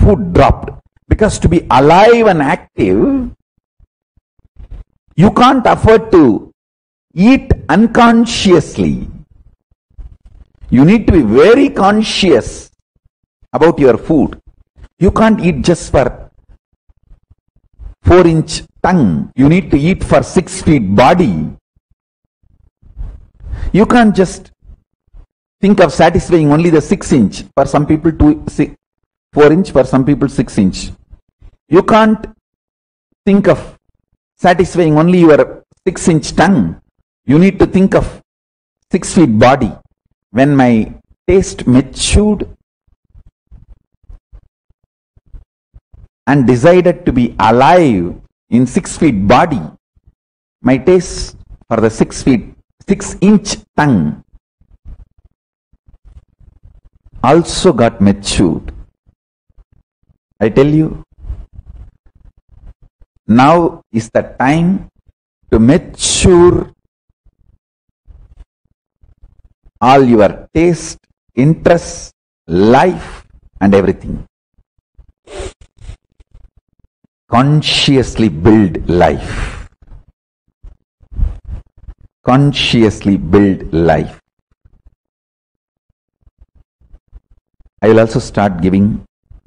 food dropped. Because to be alive and active, you can't afford to eat unconsciously. You need to be very conscious about your food. You can't eat just for 4-inch tongue. You need to eat for 6 feet body. You can't just think of satisfying only the 6-inch. For some people 4-inch, for some people 6-inch. You can't think of satisfying only your 6-inch tongue. You need to think of 6 feet body. When my taste matured and decided to be alive in 6 feet body, my taste for the 6-inch tongue also got matured. I tell you, now is the time to mature all your taste, interest, life and everything. Consciously build life. Consciously build life. I will also start giving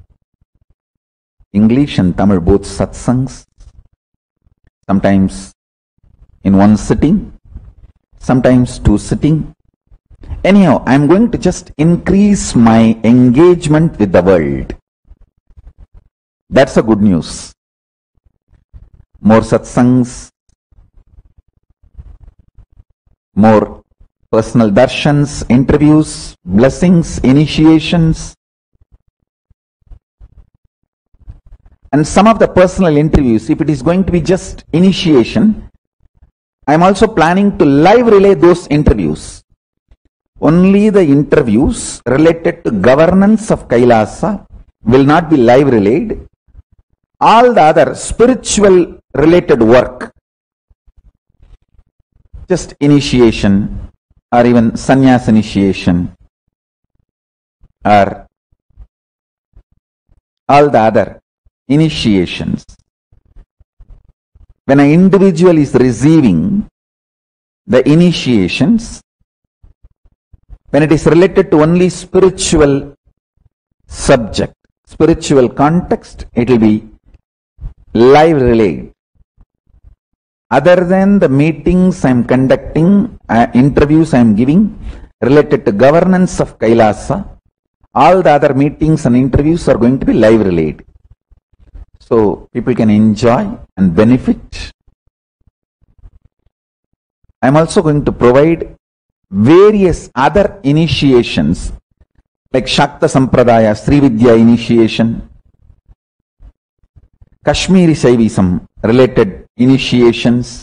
English and Tamil both satsangs, sometimes in one sitting, sometimes 2 sitting. Anyhow, I am going to just increase my engagement with the world. That's a good news. More satsangs, more personal darshans, interviews, blessings, initiations. And some of the personal interviews, if it is going to be just initiation, I am also planning to live relay those interviews. Only the interviews related to governance of Kailasa will not be live relayed. All the other spiritual related work, just initiation or even sannyas initiation or all the other initiations. When an individual is receiving the initiations, when it is related to only spiritual subject, spiritual context, it will be live relayed. Other than the meetings I am conducting, interviews I am giving related to governance of Kailasa, all the other meetings and interviews are going to be live relayed. So people can enjoy and benefit. I am also going to provide various other initiations like Shakta Sampradaya, Sri Vidya initiation, Kashmiri Shaivism related initiations,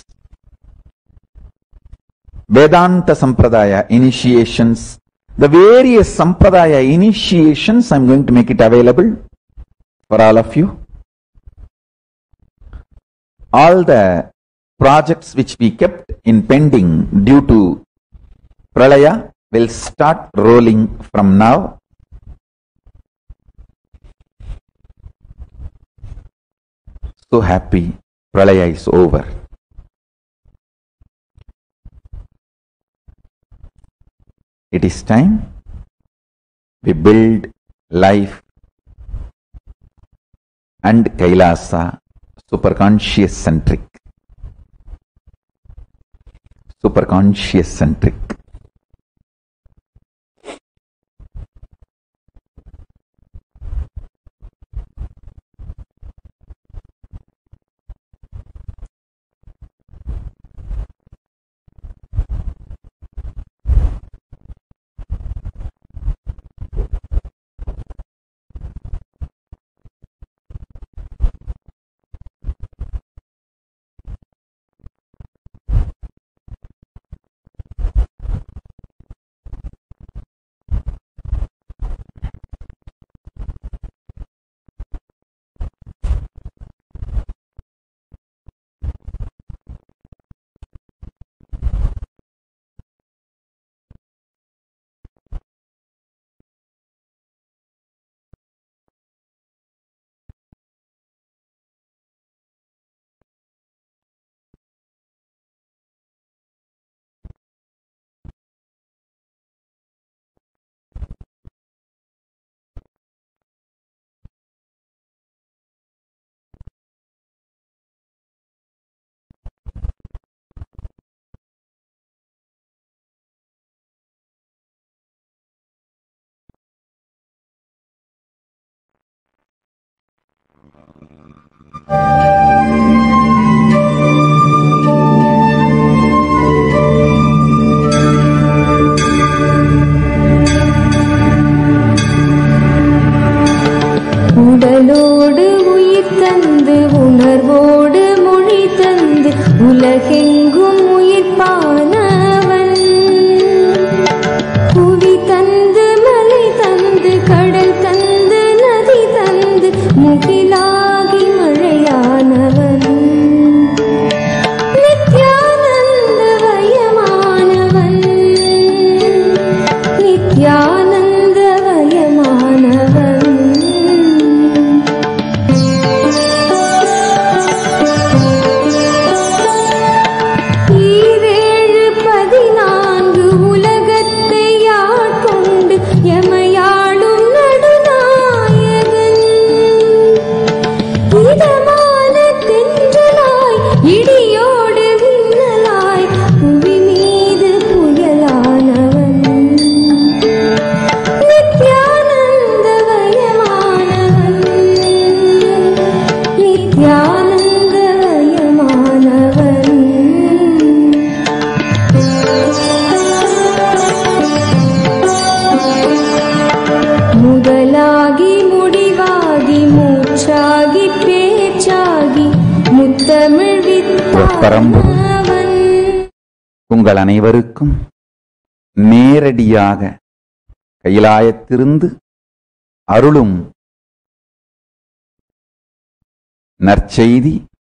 Vedanta Sampradaya initiations. The various Sampradaya initiations, I am going to make it available for all of you. All the projects which we kept in pending due to Pralaya will start rolling from now. So happy Pralaya is over. It is time we build life and Kailasa superconscious centric. Superconscious centric. உடலோடு உயிர் தந்து உணர்வோடு மொழி தந்து உலகெங்கும் உயிர்ப்பானவன். புவி தந்து மலை தந்து கடல் தந்து நதி தந்து முகிலாகி மழையானவன். நித்யானந்தவயமானவன், நித்யானந்தவயமானவன். முதலாகி முடிவாகி மூச்சாகி பேச்சாகி முத்தமிழ் வித்தானவன். உங்கள் அனைவருக்கும் நேரடியாக கைலாயத்திலிருந்து அருளும் நற்செய்தி,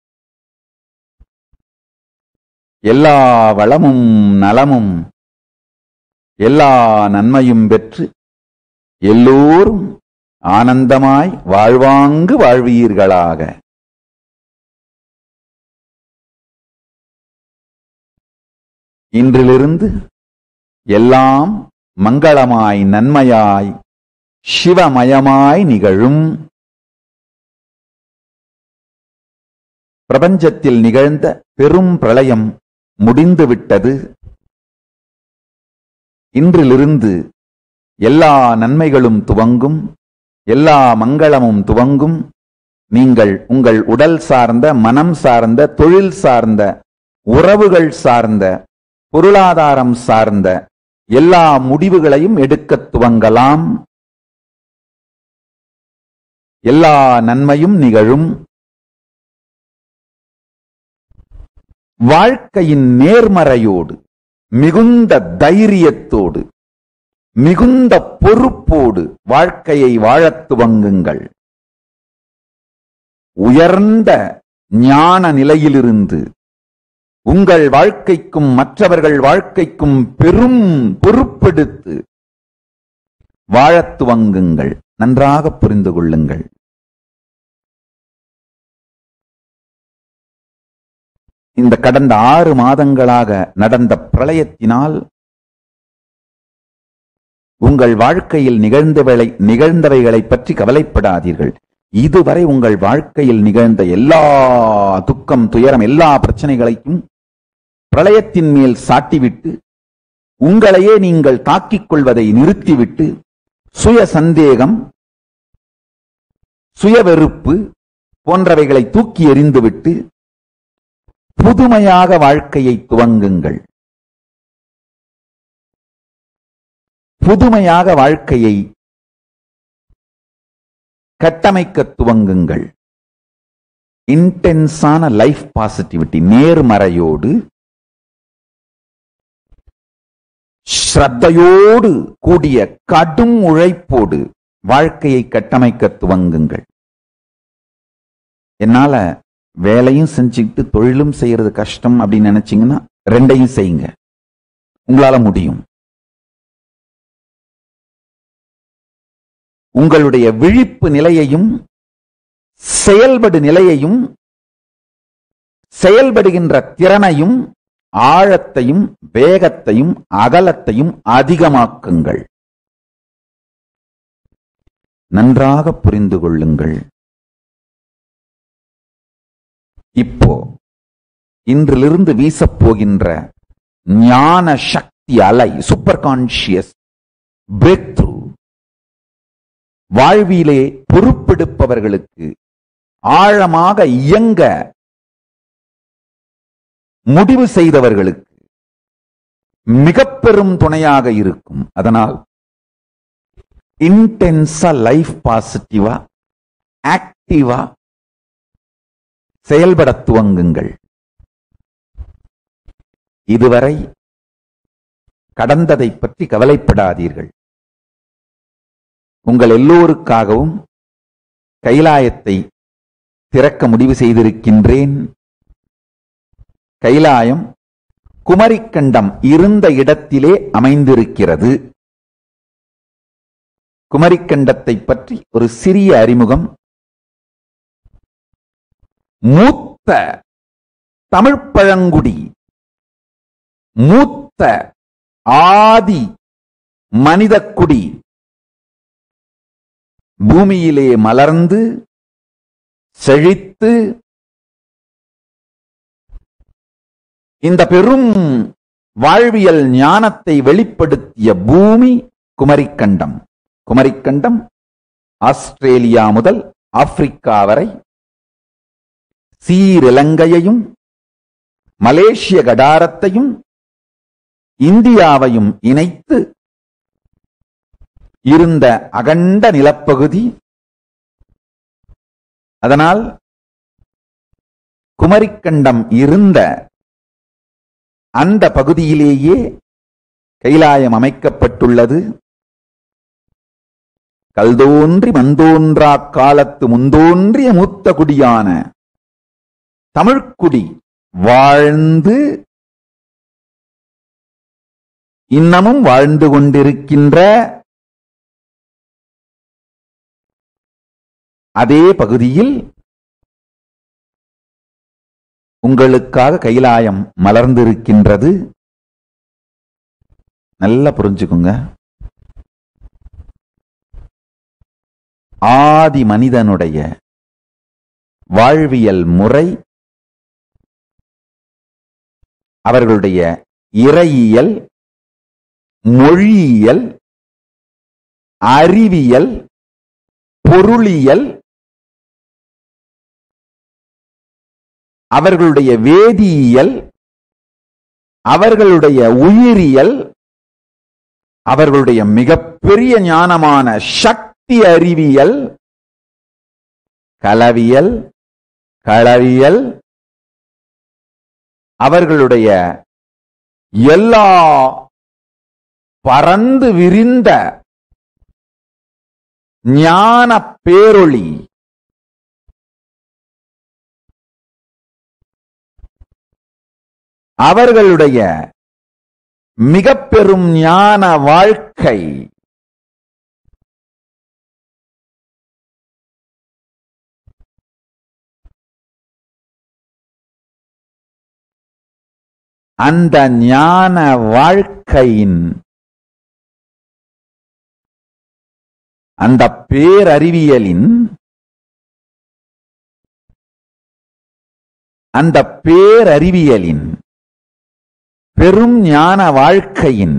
எல்லா வளமும் நலமும் எல்லா நன்மையும் பெற்று எல்லோரும் ஆனந்தமாய் வாழ்வாங்கு வாழ்வீர்களாக. இன்றிலிருந்து எல்லாம் மங்களமாய் நன்மையாய் சிவமயமாய் நிகழும். பிரபஞ்சத்தில் நிகழ்ந்த பெரும் பிரளயம் முடிந்துவிட்டது. இன்றிலிருந்து எல்லா நன்மைகளும் துவங்கும், எல்லா மங்களமும் துவங்கும். நீங்கள் உங்கள் உடல் சார்ந்த, மனம் சார்ந்த, தொழில் சார்ந்த, உறவுகள் சார்ந்த, பொருளாதாரம் சார்ந்த எல்லா முடிவுகளையும் எடுக்கத் துவங்கலாம். எல்லா நன்மையும் நிகழும். வாழ்க்கையின் நேர்மறையோடு, மிகுந்த தைரியத்தோடு, மிகுந்த பொறுப்போடு வாழ்க்கையை வாழத் துவங்குங்கள். உயர்ந்த ஞான நிலையிலிருந்து உங்கள் வாழ்க்கைக்கும் மற்றவர்கள் வாழ்க்கைக்கும் பெரும் பொறுப்பெடுத்து வாழத் துவங்குங்கள். நன்றாக புரிந்து கொள்ளுங்கள். இந்த கடந்த 6 மாதங்களாக நடந்த பிரளயத்தினால் உங்கள் வாழ்க்கையில் நிகழ்ந்தவைகளை பற்றி கவலைப்படாதீர்கள். இதுவரை உங்கள் வாழ்க்கையில் நிகழ்ந்த எல்லா துக்கம், துயரம், எல்லா பிரச்சனைகளையும் பிரளயத்தின் மேல் சாட்டிவிட்டு உங்களையே நீங்கள் தாக்கிக் கொள்வதை நிறுத்திவிட்டு சுய சந்தேகம், சுய வெறுப்பு போன்றவைகளை தூக்கி எறிந்துவிட்டு புதுமையாக வாழ்க்கையை துவங்குங்கள். புதுமையாக வாழ்க்கையை கட்டமைக்க துவங்குங்கள். இன்டென்ஸான லைஃப் பாசிட்டிவிட்டி, நேர்மறையோடு, ஸ்ரத்தையோடு கூடிய கடும் உழைப்போடு வாழ்க்கையை கட்டமைக்க துவங்குங்கள். என்னால வேலையும் செஞ்சுக்கிட்டு தொழிலும் செய்யறது கஷ்டம் அப்படின்னு நினைச்சீங்கன்னா 2ஐயும் செய்யுங்க. உங்களால முடியும். உங்களுடைய விழிப்பு நிலையையும் செயல்படு நிலையையும் செயல்படுகின்ற திறனையும் ஆழத்தையும் வேகத்தையும் அகலத்தையும் அதிகமாக்குங்கள். நன்றாக புரிந்து கொள்ளுங்கள். இப்போ இன்றிலிருந்து வீசப்போகின்ற ஞான சக்தி அலை, சூப்பர் கான்சியஸ் பிரேக் த்ரூ, வாழ்விலே பொறுப்பெடுப்பவர்களுக்கு ஆழமாக இயங்க முடிவு செய்தவர்களுக்கு மிக பெரும் துணையாக இருக்கும். அதனால் இன்டென்ஸா லைஃப் பாசிட்டிவா ஆக்டிவா செயல்பட துவங்குங்கள். இதுவரை கடந்ததை பற்றி கவலைப்படாதீர்கள். உங்கள் எல்லோருக்காகவும் கைலாயத்தை திறக்க முடிவு செய்திருக்கின்றேன். கைலாயம் குமரிக்கண்டம் இருந்த இடத்திலே அமைந்திருக்கிறது. குமரிக்கண்டத்தை பற்றி ஒரு சிறிய அறிமுகம். மூத்த தமிழ் பழங்குடி, மூத்த ஆதி மனிதக்குடி பூமியிலே மலர்ந்து செழித்து இந்த பெரும் வாழ்வியல் ஞானத்தை வெளிப்படுத்திய பூமி குமரிக்கண்டம். குமரிக்கண்டம் ஆஸ்திரேலியா முதல் ஆப்பிரிக்கா வரை சீரிலங்கையையும் மலேசிய கடாரத்தையும் இந்தியாவையும் இணைத்து இருந்த அகண்ட நிலப்பகுதி. அதனால் குமரிக்கண்டம் இருந்த அந்த பகுதியிலேயே கைலாயம் அமைக்கப்பட்டுள்ளது. கல்தோன்றி மந்தோன்றா காலத்து முந்தோன்றிய மூத்த குடியான தமிழ்க்குடி வாழ்ந்து இன்னமும் வாழ்ந்து கொண்டிருக்கின்ற அதே பகுதியில் உங்களுக்காக கைலாயம் மலர்ந்திருக்கின்றது. நல்லா புரிஞ்சுக்குங்க. ஆதி மனிதனுடைய வாழ்வியல் முறை, அவர்களுடைய இறையியல், மொழியியல், அறிவியல், பொருளியல், அவர்களுடைய வேதியியல், அவர்களுடைய உயிரியல், அவர்களுடைய மிகப்பெரிய ஞானமான சக்தி அறிவியல், கலவியல், களவியல், அவர்களுடைய எல்லா பறந்து விரிந்த ஞான பேரொளி, அவர்களுடைய மிக பெரும் ஞான வாழ்க்கை, அந்த ஞான வாழ்க்கையின் அந்த பேரறிவியலின் பெரும் ஞான வாழ்க்கையின்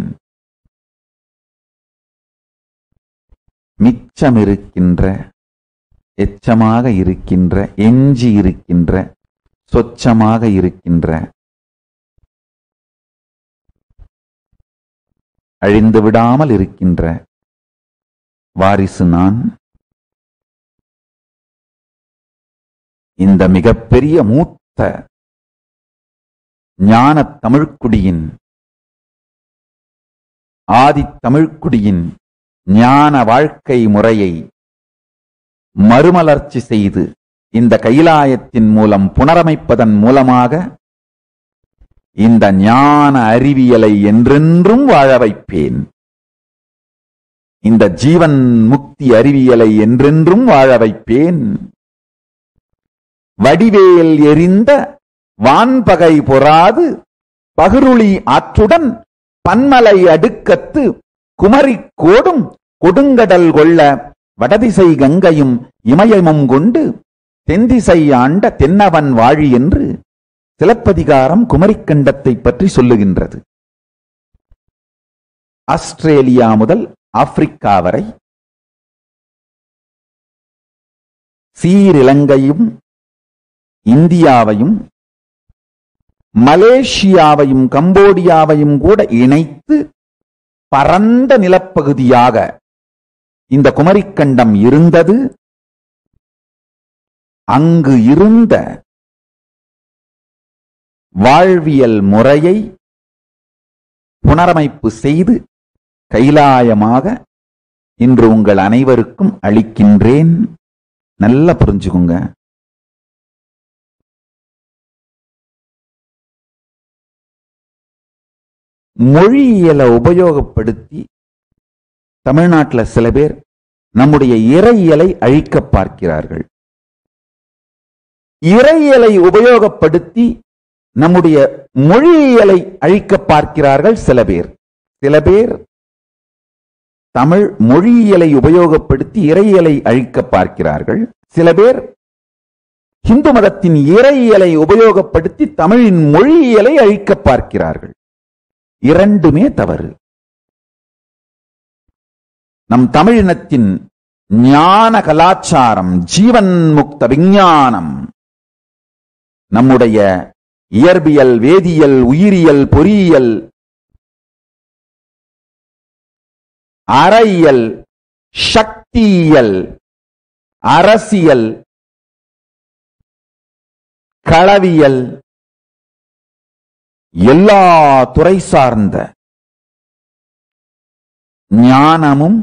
மிச்சம் இருக்கின்ற, எச்சமாக இருக்கின்ற, எஞ்சி இருக்கின்ற, சொச்சமாக இருக்கின்ற, அழிந்து விடாமல் இருக்கின்ற வாரிசு நான். இந்த மிகப்பெரிய மூத்த ஞான தமிழ்க்குடியின், ஆதி தமிழ்க்குடியின் ஞான வாழ்க்கை முறையை மறுமலர்ச்சி செய்து இந்த கைலாயத்தின் மூலம் புனரமைப்பதன் மூலமாக இந்த ஞான அறிவியலை என்றென்றும் வாழ வைப்பேன். இந்த ஜீவன் முக்தி அறிவியலை என்றென்றும் வாழ வைப்பேன். வடிவேல் எரிந்த வான்பகை பொறாது பகிருளி ஆற்றுடன் பன்மலை அடுக்கத்து குமரி கோடும் கொடுங்கடல் கொள்ள வடதிசை கங்கையும் இமயமும் கொண்டு தென்திசை ஆண்ட தென்னவன் வாழி என்று சிலப்பதிகாரம் குமரிக்கண்டத்தை பற்றி சொல்லுகின்றது. ஆஸ்திரேலியா முதல் ஆப்பிரிக்கா வரை ஸ்ரீலங்கையும் இந்தியாவையும் மலேசியாவையும் கம்போடியாவையும் கூட இணைத்து பரந்த நிலப்பகுதியாக இந்த குமரிக்கண்டம் இருந்தது. அங்கு இருந்த வாழ்வியல் முறையை புனரமைப்பு செய்து கைலாயமாக இன்று உங்கள் அனைவருக்கும் அளிக்கின்றேன். நல்லா புரிஞ்சுக்குங்க. மொழியியலை உபயோகப்படுத்தி தமிழ்நாட்டில் சில பேர் நம்முடைய இறையியலை அழிக்க பார்க்கிறார்கள். இறையியலை உபயோகப்படுத்தி நம்முடைய மொழியியலை அழிக்க பார்க்கிறார்கள் சில பேர். தமிழ் மொழியியலை உபயோகப்படுத்தி இறையியலை அழிக்க பார்க்கிறார்கள். சில பேர் இந்து மதத்தின் இறையியலை உபயோகப்படுத்தி தமிழின் மொழியியலை அழிக்க பார்க்கிறார்கள். இரண்டுமே தவறு. நம் தமிழினத்தின் ஞான கலாச்சாரம், ஜீவன் முக்த விஞ்ஞானம், நம்முடைய இயற்பியல், வேதியியல், உயிரியல், பொறியியல், அறயியல், சக்தியியல், அரசியல், களவியல், எல்லா துறை சார்ந்த ஞானமும்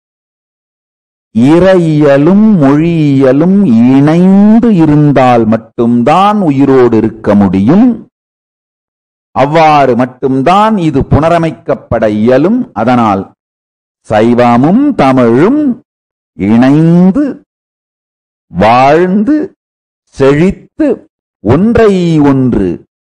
இறையியலும் மொழியியலும் இணைந்து இருந்தால் மட்டும்தான் உயிரோடு இருக்க முடியும். அவ்வாறு மட்டும்தான் இது புனரமைக்கப்பட இயலும். அதனால் சைவமும் தமிழும் இணைந்து வாழ்ந்து செழித்து ஒன்றை ஒன்று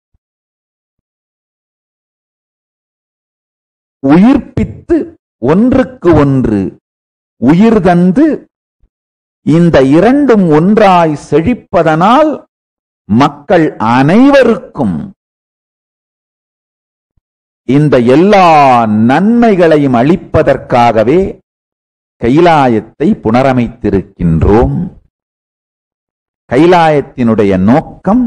உயிர்ப்பித்து ஒன்றுக்கு ஒன்று உயிர் தந்து இந்த இரண்டும் ஒன்றாய் செழிப்பதனால் மக்கள் அனைவருக்கும் இந்த எல்லா நன்மைகளையும் அளிப்பதற்காகவே கைலாயத்தை புனரமைத்திருக்கின்றோம். கைலாயத்தினுடைய நோக்கம்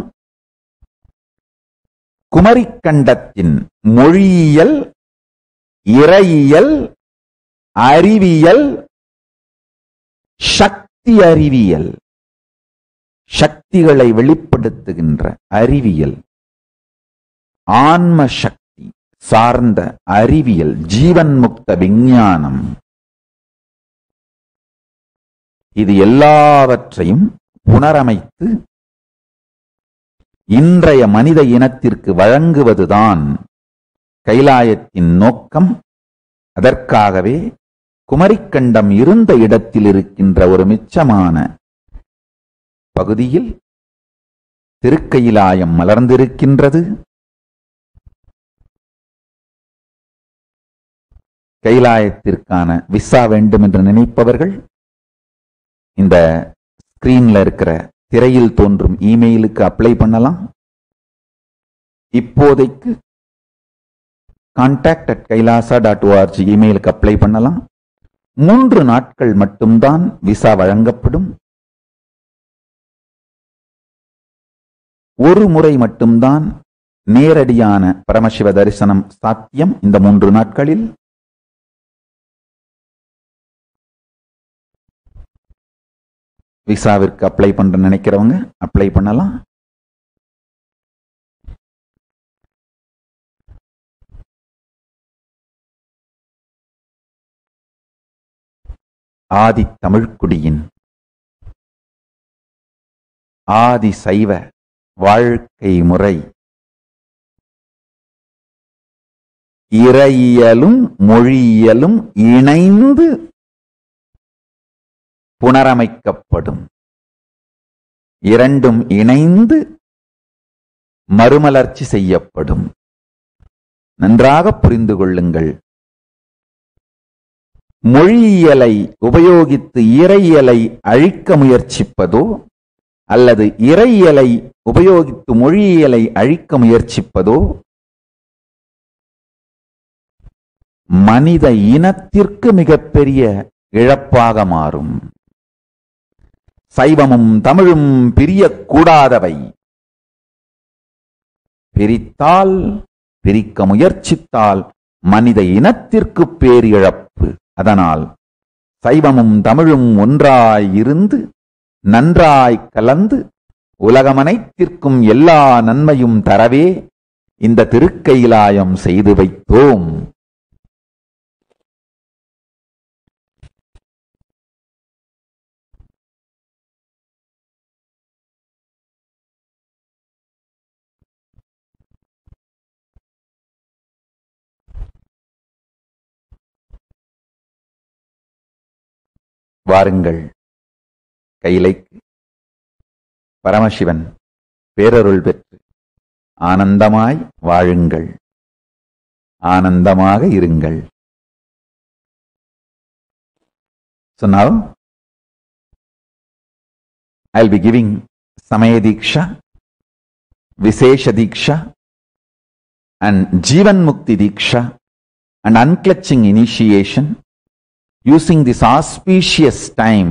குமரிக்கண்டத்தின் மொழியியல், இறையியல், அறிவியல், சக்தி அறிவியல், சக்திகளை வெளிப்படுத்துகின்ற அறிவியல், ஆன்ம சக்தி சார்ந்த அறிவியல், ஜீவன் முக்த விஞ்ஞானம், இது எல்லாவற்றையும் புனரமைத்து இன்றைய மனித இனத்திற்கு வழங்குவதுதான் கைலாயத்தின் நோக்கம். அதற்காகவே குமரிக்கண்டம் இருந்த இடத்தில் இருக்கின்ற ஒரு மிச்சமான பகுதியில் திருக்கைலாயம் மலர்ந்திருக்கின்றது. கைலாயத்திற்கான விசா வேண்டும் என்று நினைப்பவர்கள் இந்த ஸ்கிரீன்ல இருக்கிற திரையில் தோன்றும் இமெயிலுக்கு அப்ளை பண்ணலாம். இப்போதைக்கு contact@kailasa.org இமெயிலுக்கு அப்ளை பண்ணலாம். 3 நாட்கள் மட்டும்தான் விசா வழங்கப்படும். ஒரு முறை மட்டும்தான் நேரடியான பரமசிவ தரிசனம் சாத்தியம். இந்த 3 நாட்களில் விசாவிற்கு அப்ளை பண்ற நினைக்கிறவங்க அப்ளை பண்ணலாம். ஆதி தமிழ்க்குடியின் ஆதி சைவ வாழ்க்கை முறை இறையியலும் மொழியியலும் இணைந்து புனரமைக்கப்படும். இரண்டும் இணைந்து மறுமலர்ச்சி செய்யப்படும். நன்றாக புரிந்து கொள்ளுங்கள். மொழியியலை உபயோகித்து இறையியலை அழிக்க முயற்சிப்பதோ அல்லது இறையியலை உபயோகித்து மொழியியலை அழிக்க முயற்சிப்பதோ மனித இனத்திற்கு மிகப்பெரிய இழப்பாக மாறும். சைவமும் தமிழும் பிரியக்கூடாதவை. பிரித்தால், பிரிக்க முயற்சித்தால் மனித இனத்திற்கு பேரிழப்பு. அதனால் சைவமும் தமிழும் ஒன்றாய் இருந்து நன்றாய் கலந்து உலகமனைத்திற்கும் எல்லா நன்மையும் தரவே இந்த திருக்கைலாயம் செய்து வைத்தோம். வாருங்கள், கைலைக்கு பரமசிவன் பேரருள் பெற்று ஆனந்தமாய் வாழுங்கள், ஆனந்தமாக இருங்கள். So now I'll be giving Samaya Diksha, Vishesha Diksha and Jivan Mukti Diksha and unclutching initiation using this auspicious time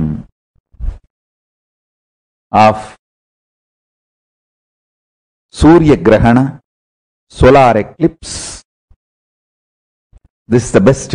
of Surya Grahana, solar eclipse. This is the best.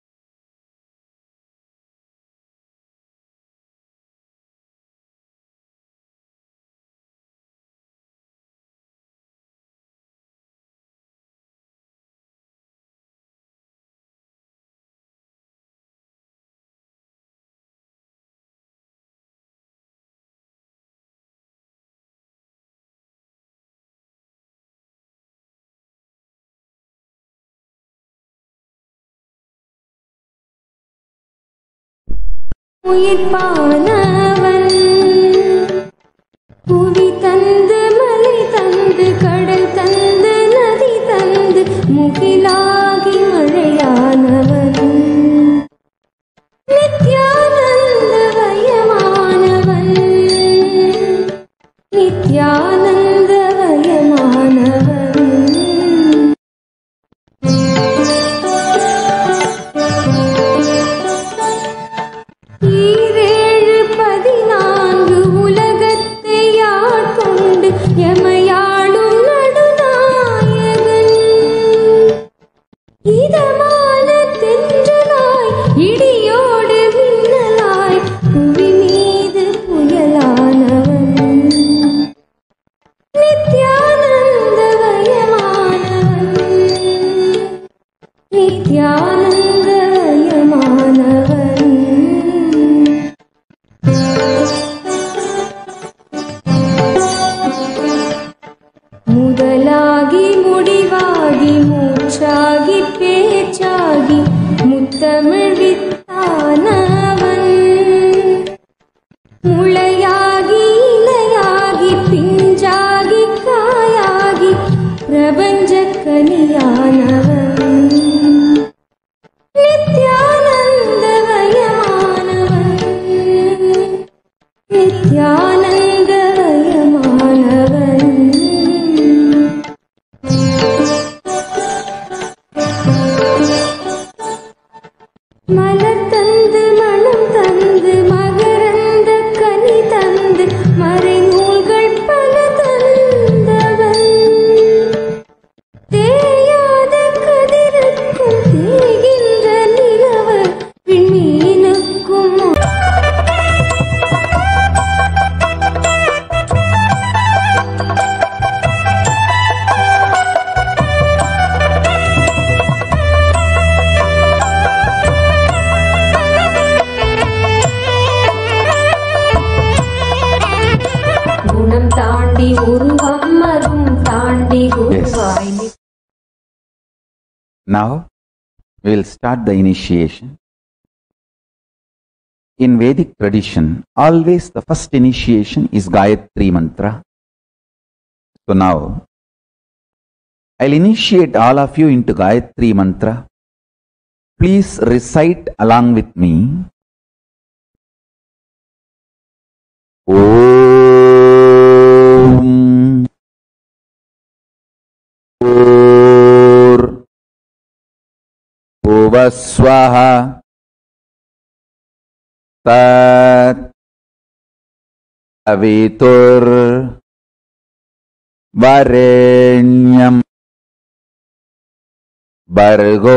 உயிர்ப்பானவன் புவி தந்து மலை தந்து கடல் தந்து நதி தந்து முகிலாகி மழையானவன் நித்யானந்த வயமானவன் நித்யானந்த வயமானவன் ஈரேழு 14 உலகத்தை ஆட்கொண்டு எமையாளும் நடுநாயகன் இதமான தென்றலாய் இடியோடு மின்னலாய் புவி மீது புயலானவன் நித்யானந்த வயமானவன் நித்யானந்த வயமானவன் முதலாகி முடிவாகி மூச்சாகி பேச்சாகி முத்தமிழ் வித்தானவன் முளையாகி இலையாகி பிஞ்சாகி காயாகி பிரபஞ்ச கனியானவன் நித்யானந்த வயமானவன் நித்யானந்த வயமானவன் மலர் தந்து மனம் தந்து மகரந்த கனி தந்து மறைநூல்கள் பல தந்தவன் தேயாத கதிருக்கும் தேகின்ற நிலவு விண்மீனுக்கும் குணம் தாண்டி உருவம் அதும் தாண்டி குருவாய் Now we will start the initiation. In Vedic tradition, always the first initiation is Gayatri Mantra. So now I'll initiate all of you into Gayatri Mantra. Please recite along with me. Om Pur Bhuvaswaha Tat अवितुर वरेण्यम भर्गो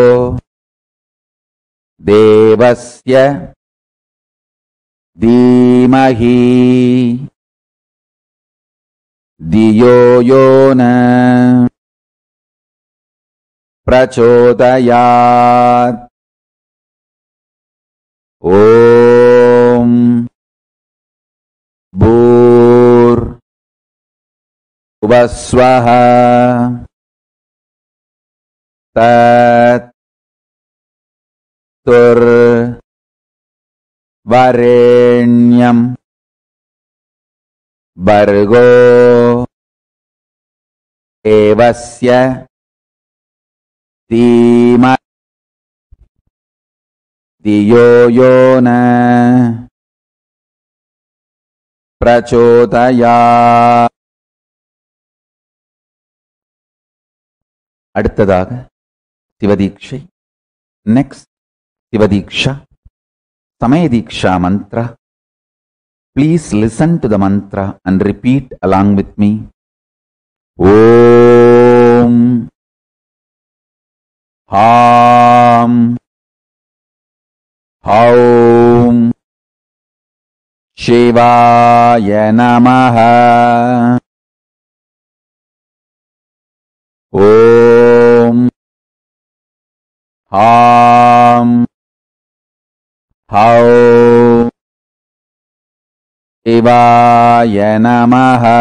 देवस्य धीमहि धियो यो न प्रचोदयात्। ओम भूर्भुवस्वः तत् तुर्वरेण्यं भर्गो देवस्य धीमहि धियो यो न प्रचोदयात्। அடுத்ததாக சிவதீட்சை. Next, சிவதீக்ஷா, சமயதீக்ஷா mantra. Please listen to the mantra and repeat along with me. Om Ham Haum Shivaya Namaha. Om Ham Haum Shivaya Namaha.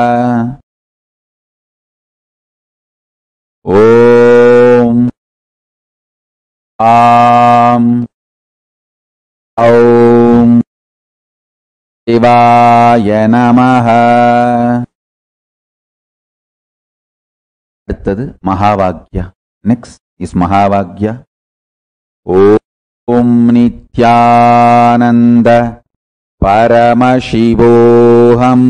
Om Ham Aum Shivaya Namaha. அடுத்தது மகாவாக்யா. Next is மகாவாக்யா. Om Nityananda பரமசிவோஹம்.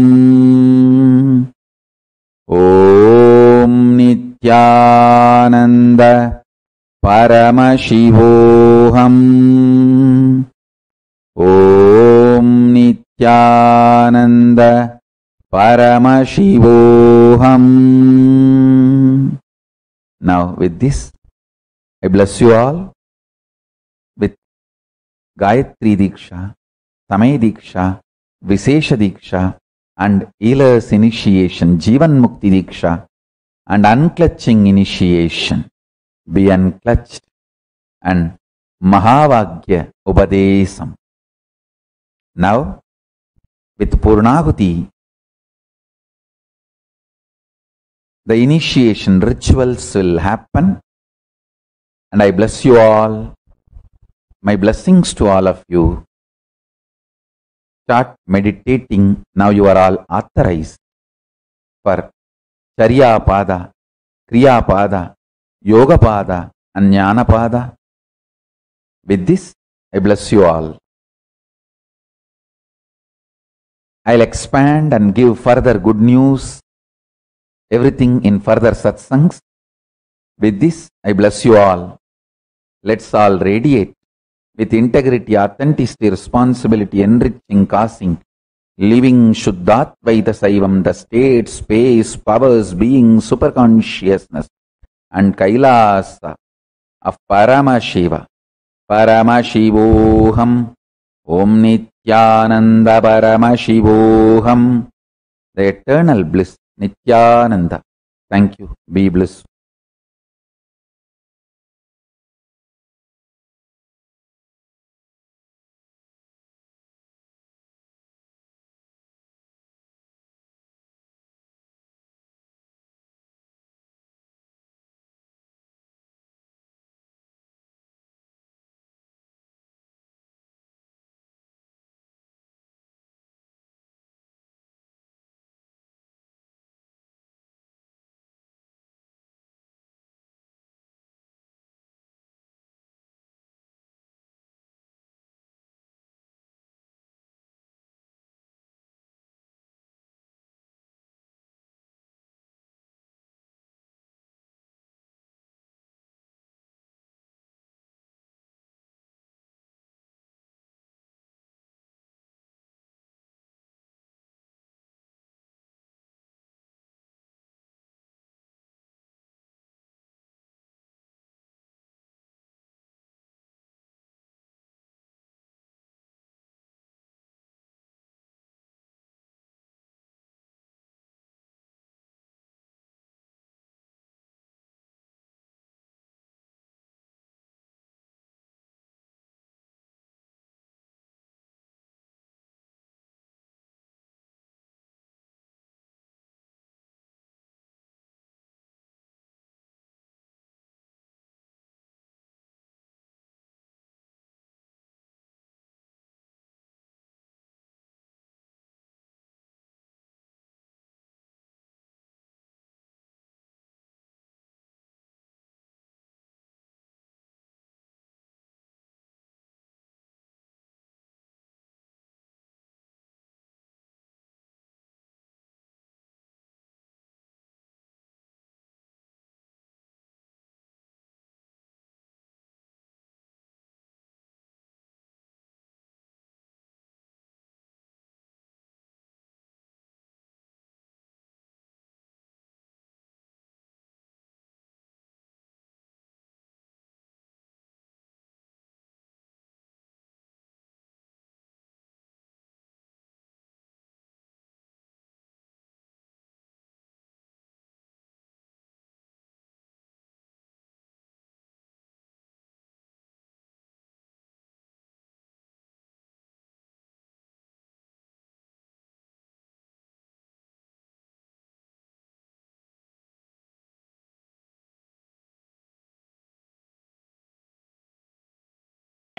Om Nityananda பரமசிவோஹம். Om Nityananda பரமசிவோஹம். Now with this, I bless you all with Gayatri Diksha, Samaya Diksha, Vishesha Diksha, and Healer's initiation, Jivan Mukti Diksha, and unclutching initiation. Be unclutched, and Mahavagya Upadesam. Now, with Purnahuti, the initiation rituals will happen, and I bless you all. My blessings to all of you. Start meditating. Now you are all authorized for Charya Pada, Kriya Pada, Yoga Pada, and Jnana Pada. With this, I bless you all. I'll expand and give further good news, everything in further satsangs. With this, I bless you all. Let's all radiate with integrity, authenticity, responsibility, enriching, causing, living Shuddhatvaita Saivam, the state, space, powers, being, superconsciousness, and Kailasa of Paramashiva. Paramashivoham. Om Nityananda Paramashivoham. The eternal bliss, Nityananda. Thank you. Be blissed.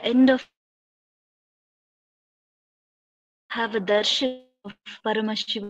end of have a darshan of Paramashiva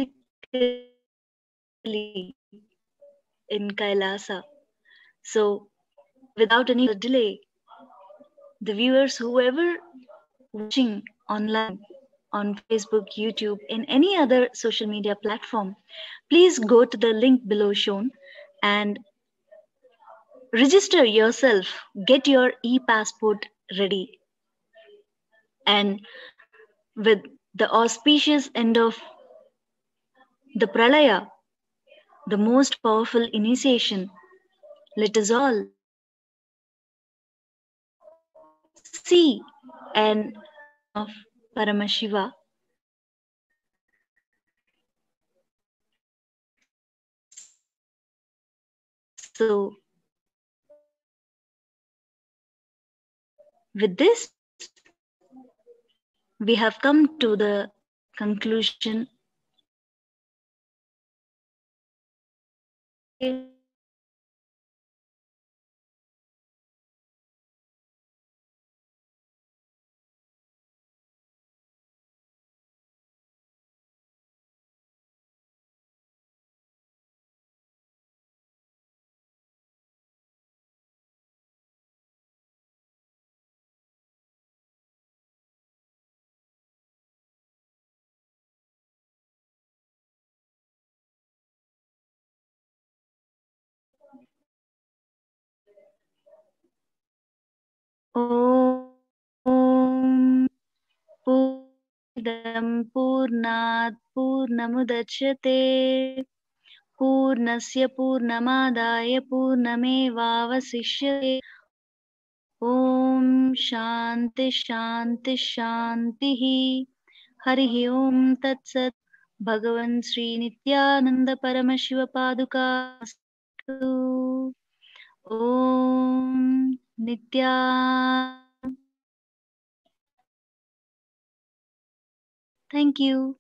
physically in Kailasa. So, without any delay, the viewers, whoever watching online on Facebook, YouTube, in any other social media platform, please go to the link below shown and register yourself, get your e-passport ready. And with the auspicious end of the Pralaya, the most powerful initiation, let us all see and of Paramashiva. So, with this, we have come to the conclusion. Om Purnidam Purnat Purnamudachyate Purnasya Purnamadaya Purnamevavasishyate. Om Shanti Shanti Shanti. Harihi Om Tat Sat. Bhagavan Sri Nityananda Paramashiva Paduka Astu. Om Nitya. Thank you.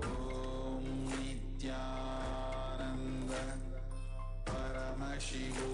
Shivoham